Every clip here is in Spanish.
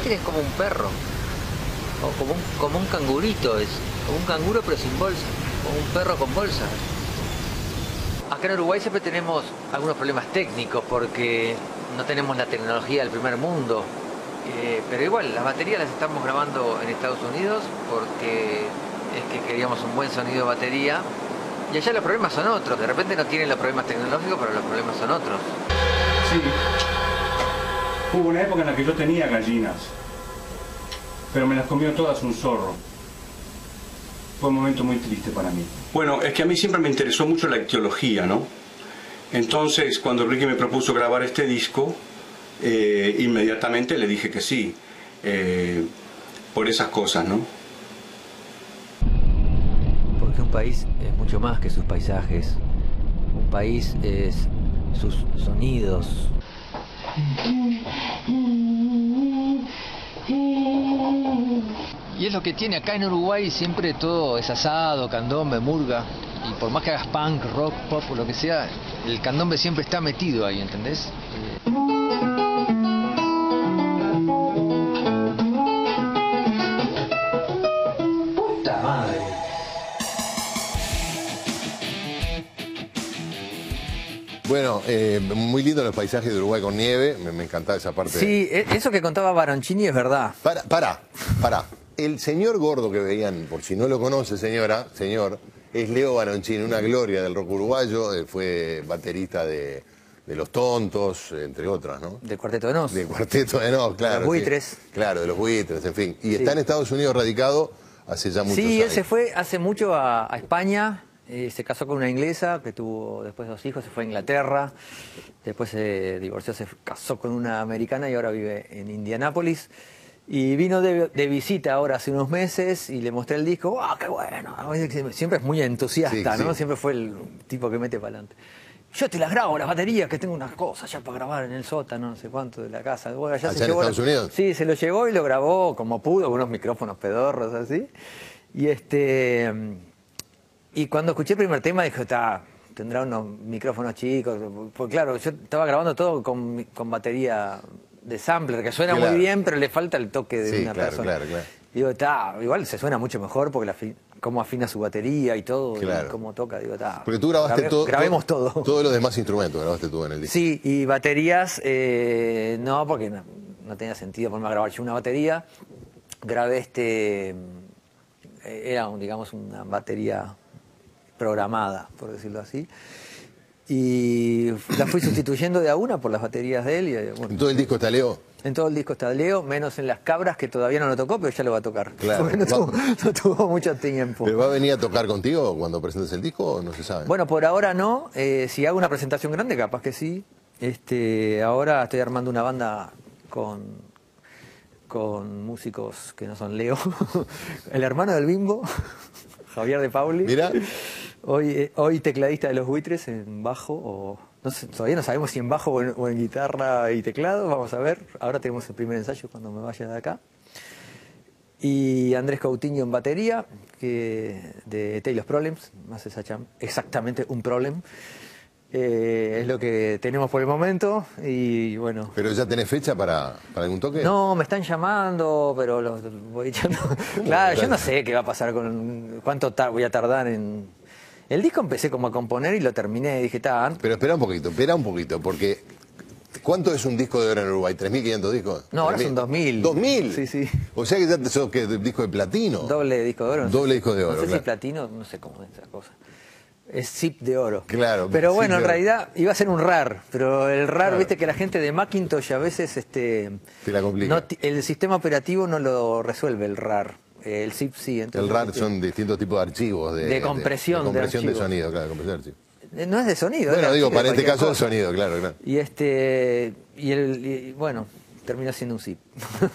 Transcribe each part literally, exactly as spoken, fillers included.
imagen es como un perro, o como un, como un cangurito, es como un canguro pero sin bolsa, o un perro con bolsa. Acá en Uruguay siempre tenemos algunos problemas técnicos porque no tenemos la tecnología del primer mundo. Eh, pero igual, las baterías las estamos grabando en Estados Unidos porque es que queríamos un buen sonido de batería. Y allá los problemas son otros. De repente no tienen los problemas tecnológicos, pero los problemas son otros. Sí. Hubo una época en la que yo tenía gallinas, pero me las comió todas un zorro. Fue un momento muy triste para mí. Bueno, es que a mí siempre me interesó mucho la ictiología, ¿no? Entonces, cuando Ricky me propuso grabar este disco, eh, inmediatamente le dije que sí, eh, por esas cosas, ¿no? Porque un país es mucho más que sus paisajes. Un país es sus sonidos. Y es lo que tiene acá en Uruguay, siempre todo es asado, candombe, murga. Y por más que hagas punk, rock, pop o lo que sea, el candombe siempre está metido ahí, ¿entendés? ¡Puta madre! Bueno, eh, muy lindo los paisajes de Uruguay con nieve, me, me encantaba esa parte. Sí, eso que contaba Baroncini es verdad. Para, para, para. El señor gordo que veían, por si no lo conoce, señora, señor, es Leo Baroncini, una gloria del rock uruguayo, eh, fue baterista de, de Los Tontos, entre otras, ¿no? De Cuarteto de Nos. De Cuarteto de Nos, claro. De los Buitres. Sí, claro, de los Buitres, en fin. Y sí. Está en Estados Unidos radicado hace ya muchos sí, años. Sí, él se fue hace mucho a, a España, eh, se casó con una inglesa que tuvo después dos hijos, se fue a Inglaterra, después se divorció, se casó con una americana y ahora vive en Indianápolis. Y vino de, de visita ahora hace unos meses y le mostré el disco. ¡Wow, qué bueno! Siempre es muy entusiasta, sí, ¿no? Sí. Siempre fue el tipo que mete para adelante. Yo te las grabo, las baterías, que tengo unas cosas ya para grabar en el sótano, no sé cuánto, de la casa. Bueno, ya ¿Allá se en llevó Estados la... Unidos? Sí, se lo llevó y lo grabó como pudo, con unos micrófonos pedorros así. Y este... Y cuando escuché el primer tema dije, está, tendrá unos micrófonos chicos. Pues claro, yo estaba grabando todo con, con batería de sampler, que suena claro. muy bien, pero le falta el toque de sí, una claro, persona. Claro, claro. Digo, está, igual se suena mucho mejor porque la cómo afina su batería y todo, claro. y cómo toca, digo, está. Porque tú grabaste grabé, todo. Grabemos todo. Todos los demás instrumentos grabaste tú en el disco. Sí, y baterías, eh, no, porque no, no tenía sentido ponerme a grabar yo una batería. Grabé este, era, un, digamos, una batería programada, por decirlo así. Y la fui sustituyendo de a una por las baterías de él. Y, bueno, ¿en todo el disco está Leo? En todo el disco está Leo, menos en Las Cabras, que todavía no lo tocó, pero ya lo va a tocar. Claro. Porque no tuvo, no tuvo mucho tiempo. ¿Pero va a venir a tocar contigo cuando presentes el disco o no se sabe? Bueno, por ahora no. Eh, si hago una presentación grande, capaz que sí. Este, ahora estoy armando una banda con, con músicos que no son Leo. El hermano del Bimbo, Javier de Pauli. Mira. Hoy, eh, hoy tecladista de Los Buitres en bajo, o no sé, todavía no sabemos si en bajo o en, o en guitarra y teclado, vamos a ver. Ahora tenemos el primer ensayo cuando me vaya de acá. Y Andrés Coutinho en batería, que de Taylor's Problems, más exactamente un problem. Eh, es lo que tenemos por el momento y bueno. ¿Pero ya tenés fecha para, para algún toque? No, me están llamando, pero los voy echando. Claro, yo no sé qué va a pasar con cuánto voy a tardar en... El disco empecé como a componer y lo terminé, dije, está. Pero espera un poquito, espera un poquito, porque ¿cuánto es un disco de oro en Uruguay? ¿tres mil quinientos discos? No, ahora son dos mil. ¿dos mil? Sí, sí. O sea que ya te sos que disco de platino. Doble disco de oro. No Doble sé, disco de oro, No sé claro. si platino, no sé cómo es esa cosa. Es zip de oro. Claro. Pero bueno, en oro. realidad iba a ser un rar, pero el rar, claro. viste que la gente de Macintosh a veces este te la complica. No, el sistema operativo no lo resuelve el rar. El zip sí. Entonces, el rar este, son distintos tipos de archivos. De, de compresión. De, de compresión de, de sonido, claro, de compresión de archivos. No es de sonido. Bueno, digo, para este caso cosa. el sonido, claro, claro. Y este, y el, y, bueno, terminó siendo un zip.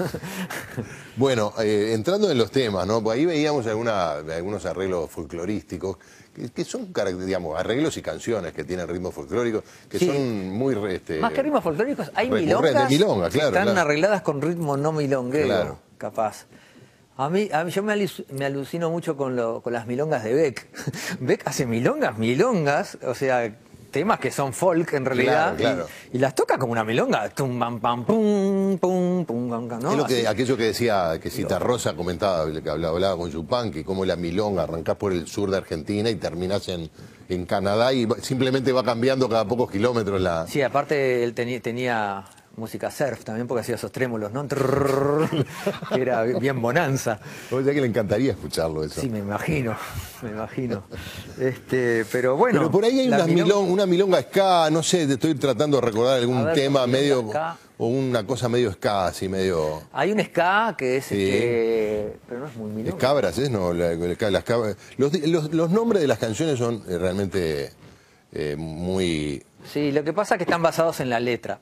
Bueno, eh, entrando en los temas, ¿no? Pues ahí veíamos alguna, algunos arreglos folclorísticos, que, que son, digamos, arreglos y canciones que tienen ritmos folclóricos, que sí. son muy... Este, Más que ritmos folclóricos, hay milongas milonga, claro, que están claro. arregladas con ritmo no milonguero, claro. capaz. A mí, a mí yo me, me alucino mucho con, lo, con las milongas de Beck. Beck hace milongas, milongas, o sea, temas que son folk en realidad. Claro, claro. Y, y las toca como una milonga. Tum, pam, pam, pum, pum, pum, pum, ¿no? Es lo que, Así. aquello que decía, que Citarrosa comentaba, que hablaba, hablaba con Yupanqui, cómo la milonga, arrancás por el sur de Argentina y terminás en, en Canadá y simplemente va cambiando cada pocos kilómetros la... Sí, aparte él tenía, tenía música surf también porque hacía esos trémolos, ¿no? Trrr, que era bien bonanza. O sea que le encantaría escucharlo eso. Sí, me imagino, me imagino. Este, pero bueno. Pero por ahí hay la unas milonga- milong- una milonga ska, no sé, te estoy tratando de recordar algún A ver, tema milonga medio... ska. O una cosa medio ska, así medio... Hay un ska que es, Sí. este, pero no es muy milonga. Cabras, ¿es? No, la- la- las cabras. Los, los- los nombres de las canciones son eh, realmente eh, muy... Sí, lo que pasa es que están basados en la letra.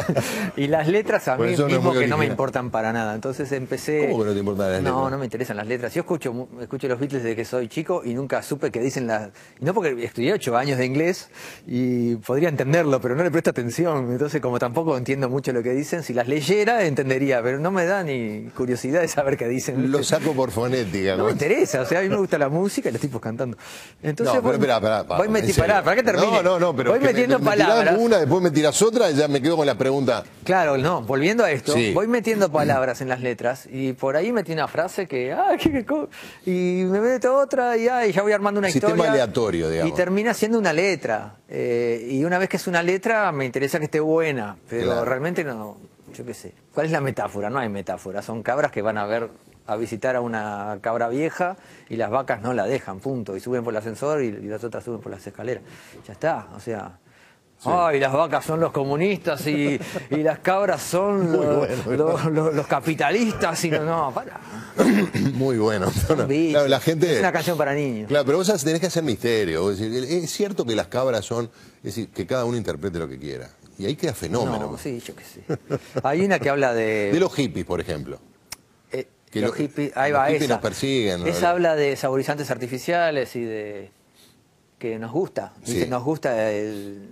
Y las letras a Por mí eso no es mismo muy que no me original. importan para nada. Entonces empecé... ¿Cómo que no te importan las No, letras? no me interesan las letras. Yo escucho, mu- escucho los Beatles desde que soy chico y nunca supe que dicen las... y no porque estudié ocho años de inglés y podría entenderlo, pero no le presto atención. Entonces, como tampoco entiendo mucho lo que dicen, si las leyera entendería, pero no me da ni curiosidad de saber qué dicen. Lo saco por fonética. No me interesa, o sea, a mí me gusta la música y los tipos cantando. Entonces, No, pero voy, espera, espera, voy vamos, meti- en serio. pará, para que termine. No, no, no, pero voy que me- metiendo me, me tirás palabras. una, después me tiras otra y ya me quedo con la pregunta. Claro, no, volviendo a esto, Sí. voy metiendo palabras en las letras y por ahí metí una frase que, ah, qué, qué co-", y me meto otra y, ah, y ya voy armando una Sistema historia. aleatorio, digamos. Y termina siendo una letra. Eh, y una vez que es una letra, me interesa que esté buena, pero Claro. realmente no, yo qué sé. ¿Cuál es la metáfora? No hay metáfora, son cabras que van a ver a visitar a una cabra vieja y las vacas no la dejan, punto, y suben por el ascensor y, y las otras suben por las escaleras. Ya está, o sea... Ay, las vacas son los comunistas y, y las cabras son Muy los, bueno, los- los- los capitalistas y no, no, para. Muy bueno. No, Bicho. claro, la gente... Es una canción para niños. Claro, pero vos tenés que hacer misterio. Es decir, es cierto que las cabras son... Es decir, que cada uno interprete lo que quiera. Y ahí queda fenómeno. No, sí, yo qué sé. Hay una que habla de... De los hippies, por ejemplo. eh, que los lo- hippies, ahí los va hippies esa. nos persiguen, ¿no? Esa habla de saborizantes artificiales y de... que nos gusta. Sí. Dice, nos gusta el...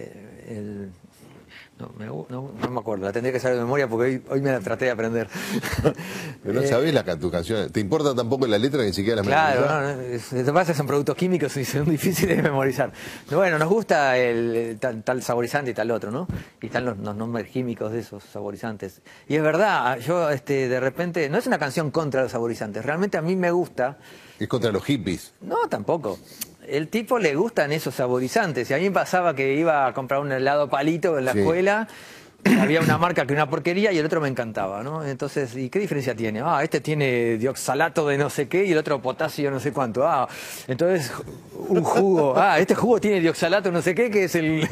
el- no, me, gu- no, no me acuerdo, la tendría que saber de memoria porque hoy, hoy me la traté de aprender. Pero no Eh, sabés la, tu canción. ¿Te importa tampoco la letra ni siquiera la Claro, memorizás? no, no, es- lo que pasa es que son productos químicos y son difíciles de memorizar. Bueno, nos gusta el, el tal, tal saborizante y tal otro, ¿no? Y están los, los nombres químicos de esos saborizantes. Y es verdad, yo este, de repente, no es una canción contra los saborizantes, realmente a mí me gusta, Es contra los hippies. no tampoco. El tipo le gustan esos saborizantes. Y a mí me pasaba que iba a comprar un helado palito en la Sí. escuela. Había una marca que una porquería y el otro me encantaba, ¿no? Entonces, ¿y qué diferencia tiene? Ah, este tiene dioxalato de no sé qué y el otro potasio no sé cuánto. Ah, entonces un jugo. Ah, este jugo tiene dioxalato no sé qué, que es el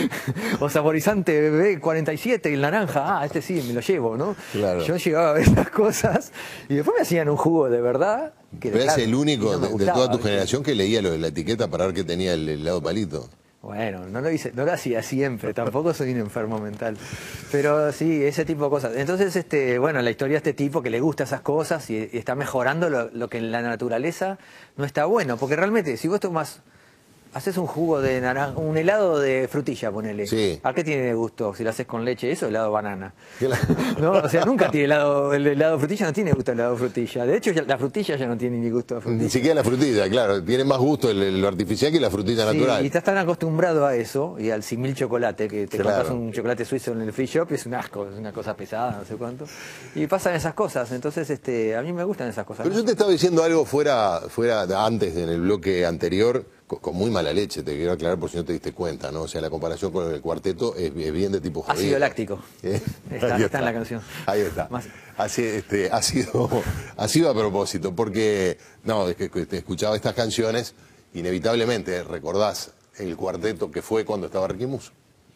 o saborizante B cuarenta y siete, el naranja. Ah, este sí, me lo llevo, ¿no? Claro. Yo llegaba a ver esas cosas y después me hacían un jugo de verdad. Que Pero claro, es el y único no me de, de gustaba, toda tu ¿viste? generación que leía lo de la etiqueta para ver qué tenía el helado palito. Bueno, no lo hice, no lo hacía siempre, tampoco soy un enfermo mental. Pero sí, ese tipo de cosas. Entonces, este, bueno, la historia de este tipo que le gusta esas cosas y, y está mejorando lo, lo que en la naturaleza no está bueno. Porque realmente, si vos tomás, haces un jugo de naranja, un helado de frutilla, ponele. Sí. ¿A qué tiene de gusto? Si lo haces con leche, eso, helado de banana. ¿Qué la- No, o sea, nunca tiene helado, el helado de frutilla no tiene gusto el helado de frutilla. De hecho, ya- la frutilla ya no tiene ni gusto de frutilla. Ni siquiera la frutilla, claro. Tiene más gusto el, lo artificial que la frutilla Sí, natural. y estás tan acostumbrado a eso y al simil chocolate, que te Claro. compras un chocolate suizo en el free shop y es un asco, es una cosa pesada, no sé cuánto. Y pasan esas cosas, entonces este, a mí me gustan esas cosas. Pero ¿no? yo te estaba diciendo algo fuera, fuera antes, en el bloque anterior, con, con muy mala leche, te quiero aclarar por si no te diste cuenta, ¿no? O sea, la comparación con el cuarteto es, es bien de tipo jodido. Ácido láctico. ¿Eh? Está- Ahí está en la canción. Ahí está. Más- Así, este, ha, sido, ha sido a propósito, porque, no, es que te escuchaba estas canciones, inevitablemente recordás el cuarteto que fue cuando estaba Ricky Musso.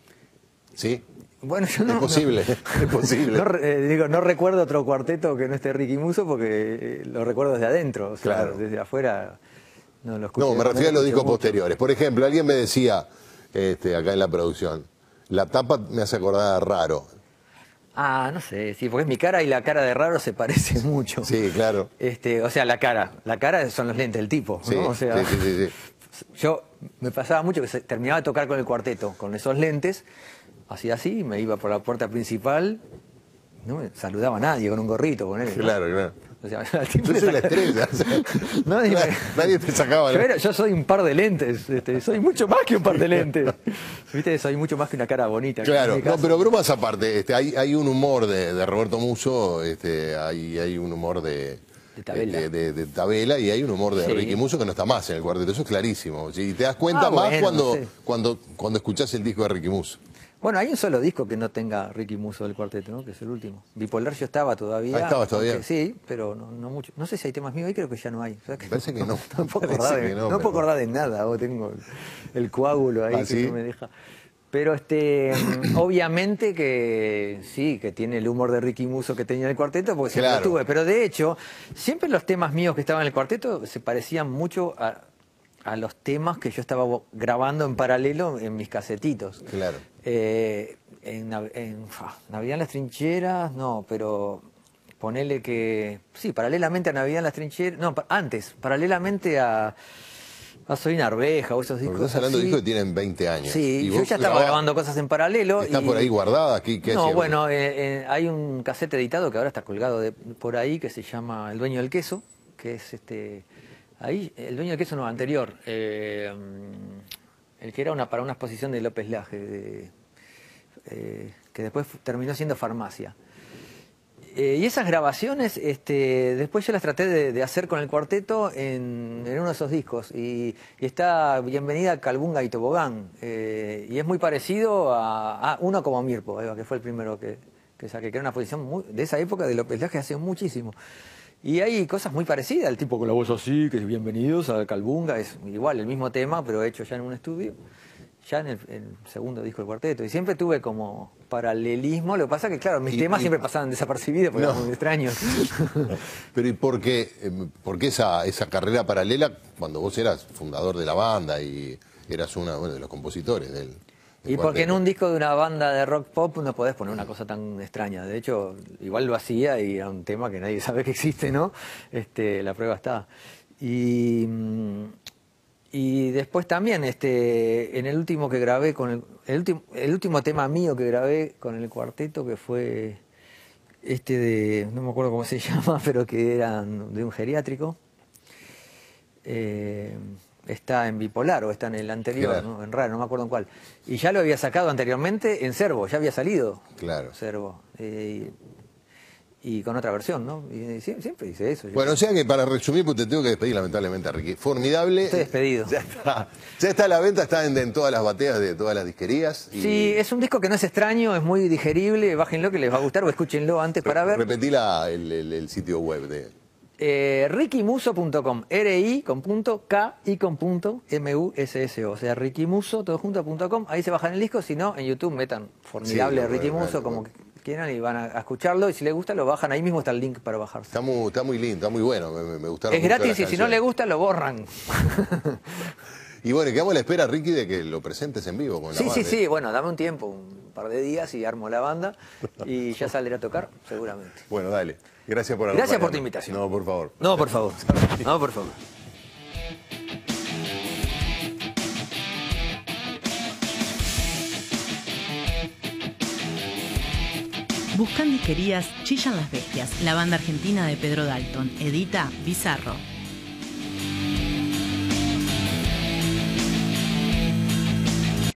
¿Sí? Bueno, yo no. es posible, no- es posible. no re- eh, digo, no recuerdo otro cuarteto que no esté Ricky Musso porque eh, lo recuerdo desde adentro, o sea, Claro. desde afuera no lo escuché. No, me refiero a lo los escuché discos mucho. posteriores. Por ejemplo, alguien me decía, este, acá en la producción, la tapa me hace acordar a Raro. Ah, no sé, sí, porque es mi cara y la cara de Raro se parece mucho. Sí, claro. Este, o sea, la cara. La cara son los lentes del tipo, Sí, ¿no? O sea, sí, sí, sí, sí. yo me pasaba mucho que se, terminaba de tocar con el cuarteto, con esos lentes, hacía así, me iba por la puerta principal, no me saludaba a nadie con un gorrito, con él. Claro, claro. O sea, al tipo Yo le soy la saca- estrella. o sea, Nadie me- nadie te sacaba Yo, la... era- yo soy un par de lentes, este, soy mucho más que un par de lentes. ¿Viste? Soy mucho más que una cara bonita. Claro, En mi no, caso. pero bromas aparte, este, hay, hay un humor de, de Roberto Musso, este, hay, hay un humor de, De Tabela. de, de- de Tabela y hay un humor de Sí. Ricky Musso que no está más en el cuarteto, eso es clarísimo. Y te das cuenta Ah, más bueno, cuando, sí. cuando, cuando escuchás el disco de Ricky Musso. Bueno, hay un solo disco que no tenga Ricky Musso del cuarteto, ¿no? Que es el último. Bipolar yo estaba todavía. Ah, estabas todavía. aunque sí, pero no, no mucho. No sé si hay temas míos ahí, creo que ya no hay. ¿Sabes qué? Parece que no. No puedo Parece acordar de, que no, no puedo pero- acordar de nada. Vos tengo el, el coágulo ahí ¿Ah, que sí? no me deja. Pero este, obviamente que sí, que tiene el humor de Ricky Musso que tenía en el cuarteto, porque siempre Claro. lo tuve. Pero de hecho, siempre los temas míos que estaban en el cuarteto se parecían mucho a, a los temas que yo estaba grabando en paralelo en mis casetitos. Claro. Eh, en, Nav- en fa, Navidad en las trincheras, no, pero ponele que... Sí, paralelamente a Navidad en las trincheras... No, pa- antes, paralelamente a, a Soy una arveja o esos Porque discos estás hablando de así. discos que tienen veinte años. Sí, Y yo vos ya estaba grabás- grabando cosas en paralelo. ¿Está y- por ahí guardada? Aquí, ¿qué No, hacías? bueno, eh, eh, hay un cassette editado que ahora está colgado de- por ahí que se llama El Dueño del Queso, que es este... Ahí, El Dueño del Queso no, anterior. eh, el que era una para una exposición de López Laje, de, eh, que después fu- terminó siendo Farmacia. Eh, y esas grabaciones, este, después yo las traté de, de hacer con el cuarteto en, en uno de esos discos. Y, y está Bienvenida Calbunga y Tobogán. Eh, y es muy parecido a, a Uno como Mirpo, eh, que fue el primero que, que saqué, que era una posición muy- de esa época de López Laje hace muchísimo. Y hay cosas muy parecidas, el tipo con la voz así, que es Bienvenidos a Calbunga, es igual el mismo tema, pero hecho ya en un estudio, ya en el, en el segundo disco del cuarteto. Y siempre tuve como paralelismo, lo que pasa que, claro, mis Y- temas y- siempre pasaban desapercibidos porque No. eran muy extraños. Pero ¿y por qué, eh, por qué esa, esa carrera paralela cuando vos eras fundador de la banda y eras una, bueno, de los compositores del, del Y porque en cuarteto? un disco de una banda de rock pop no podés poner una cosa tan extraña. De hecho, igual lo hacía y era un tema que nadie sabe que existe, ¿no? Este, la prueba está. Y, mm, y después también, este, en el último que grabé con el, el último, el último tema mío que grabé con el cuarteto, que fue este de, no me acuerdo cómo se llama, pero que era de un geriátrico. Eh, está en Bipolar o está en el anterior, Claro. ¿no? En Raro, no me acuerdo en cuál. Y ya lo había sacado anteriormente en Servo, ya había salido Claro. Servo. Eh, y, y con otra versión, ¿no? Y, sie- siempre hice eso. yo. Bueno, o sea que para resumir, pues te tengo que despedir lamentablemente, Ricky. Formidable. Estoy despedido. Ya está. Ya está a la venta, está en, en todas las bateas de todas las disquerías. y- Sí, es un disco que no es extraño, es muy digerible, bájenlo que les va a gustar o escúchenlo antes para ver. Repetí la- el, el- el sitio web de... Eh, ricky musso punto com, R I con punto, K y con punto, M U S S O, o sea, ricky musso todo junto punto com, ahí se bajan el disco, si no, en YouTube metan formidable Sí, lo Ricky pueden Musso, ver, como bueno. quieran y van a, a escucharlo, y si les gusta lo bajan, ahí mismo está el link para bajarse. Está muy, está muy lindo, está muy bueno, me, me- me gustaron Es mucho gratis las y si no canciones. le gusta lo borran. Y bueno, quedamos a la espera, Ricky, de que lo presentes en vivo con la Sí, sí, banda. sí, bueno, dame un tiempo, un par de días y armo la banda y ya saldré a tocar, seguramente. Bueno, dale. Gracias por Gracias por tu acompañarnos. invitación. No, por favor. No, por favor. No, por favor. Buscan disquerías, chillan las bestias. La banda argentina de Pedro Dalton. Edita Bizarro.